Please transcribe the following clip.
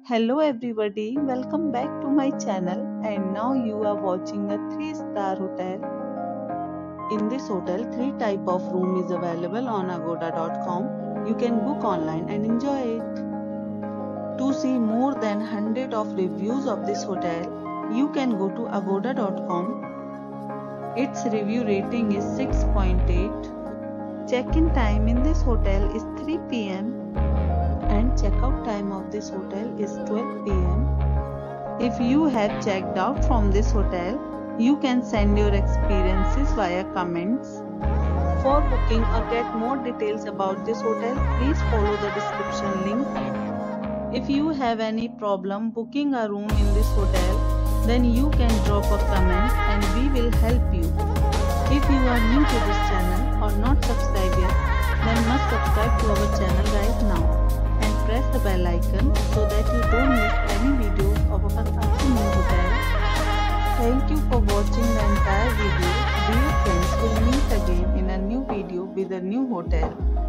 Hello everybody, welcome back to my channel and now you are watching a 3-star hotel. In this hotel, 3 type of room is available on agoda.com. You can book online and enjoy it. To see more than 100 of reviews of this hotel, you can go to agoda.com. Its review rating is 6.8. Check-in time in this hotel is 3 p.m. and checkout time of this hotel is 12 p.m. If you have checked out from this hotel, you can send your experiences via comments. For booking or get more details about this hotel, please follow the description link. If you have any problem booking a room in this hotel, then you can drop a comment and we will help you. If you are new to this channel or not subscribed yet, then must subscribe to our channel right now. Press the bell icon so that you don't miss any videos of our upcoming hotel. Thank you for watching the entire video. Dear friends, we'll meet again in a new video with a new hotel.